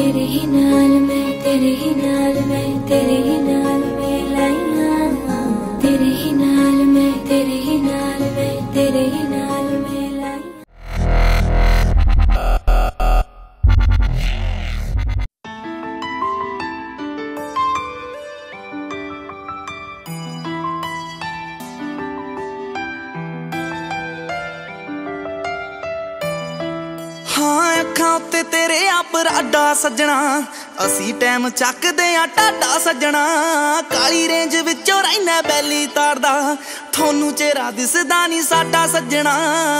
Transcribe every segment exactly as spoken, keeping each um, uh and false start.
तेरे ही नाल मैं तेरे ही नाल मैं तेरे ही नाल मैं लाइया तेरे ही नाल मैं तेरे ही नाल मैं तेरे ही नाल मैं लाइया। हाँ अखां उत्ते तेरे अपराडा सजना असी टैम चकदे आ टाडा सजना काली रेंज विचों रैना बैली तारदा थोनू चेहरा दिसदा नी साडा सजना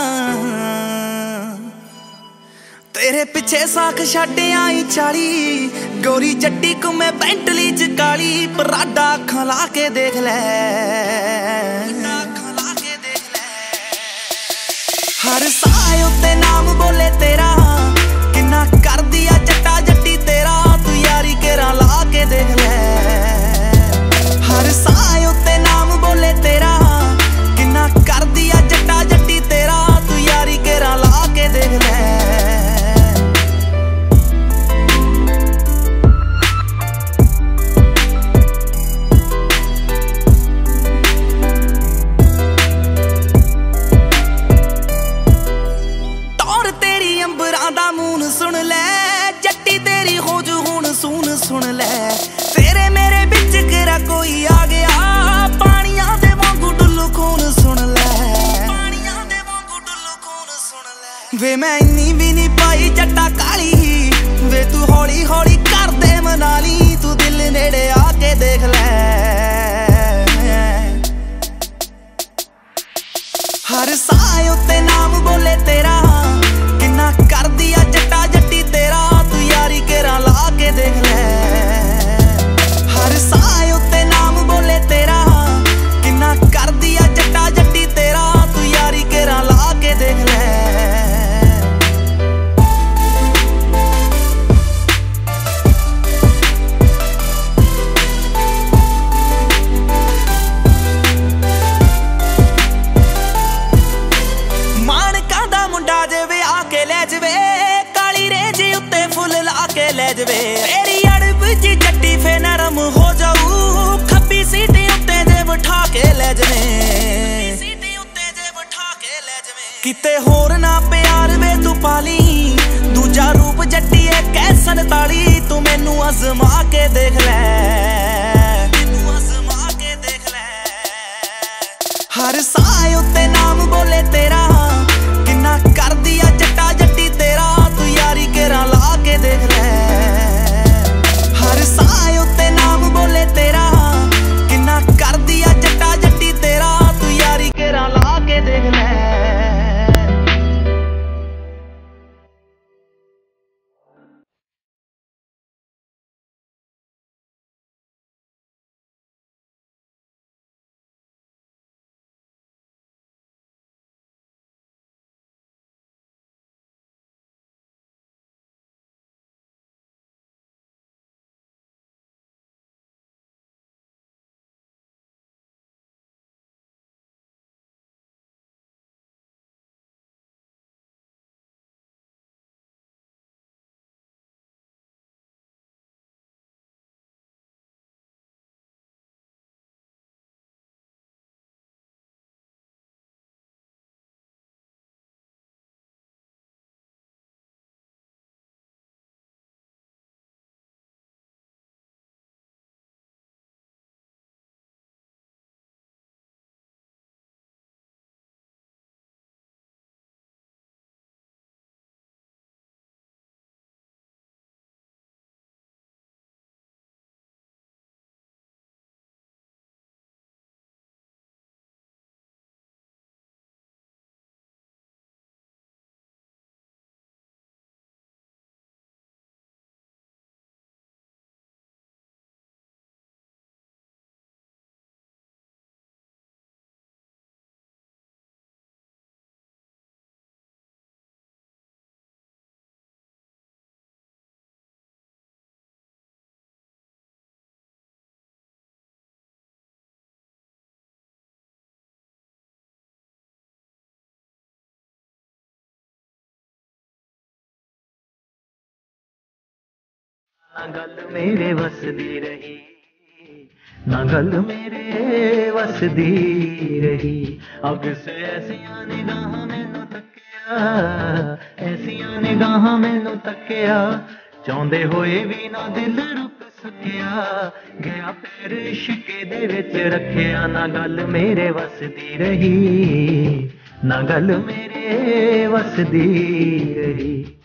तेरे पिछे साख छड्ड आई चाली गोरी जट्टी घुमे पेंटली च काली पराडा अखां ला के देख लै हर साए उत्ते नाम बोले तेरा किन्ना कर दिया जट्टा जट्टी तेरा तू यारी केरा ला के देख ले हर साए उत्ते नाम बोले तेरा किन्ना कर दिया जट्टा जट्टी तेरा तू यारी केरा ला के देख ले। सुन ले जट्टी तेरी हो जू हुण सुन सुन ले तेरे मेरे बिच केरा कोई आ गया पानिया दे वांगू डुल्लू खून सुन ले पानिया दे वांगू डुल्लू खून सुन ले वे मैं इन्नी भी नहीं पाई जट्टा काली वे तू हौली हौली कर दे मनाली तू दिल नेड़े आके देख ले हर साए उत्ते नाम बोले तेरा किन्ना कर दिया जट्टा जट्टी तेरा तू यारी केरा ला के देख ले हर साए उत्ते नाम बोले तेरा किन्ना कर दिया जट्टा जट्टी तेरा तू यारी केरा ला के देख ले। मानका दा मुंडा जेवे आके ले जवे ले जवे तेरी अड़ब जी जट्टी फे नरम हो जाऊ खब्बी सीटी उत्ते जे बिठा के ले जवे सीटी उत्ते जे बिठा के ले जवे किते होर ना प्यार वे तू पाली दूजा रूप जट्टी है कैसन ताली तू मैनू अजमा के देख ले मैनू अजमा के देख ले हर साए उत्ते नाम बोले तेरा किन्ना कर दिया जट्टा जट्टी तेरा तू यारी केरा ला के देख ले हर साए उत्ते नाम बोले तेरा किन्ना कर दिया जट्टा जट्टी तेरा तू यारी केरा ला के देख ले। ना गल मेरे वसदी रही, ना गल मेरे वसदी रही। अग से ऐसियां निगाहां मैनू तकिया, ऐसियां निगाहां मैनू तकिया, चाहुंदे होए भी ना दिल रुक सकिया। गया पैर इश्के दे विच रखिया, ना गल मेरे वसदी रही, ना गल मेरे वसदी रही।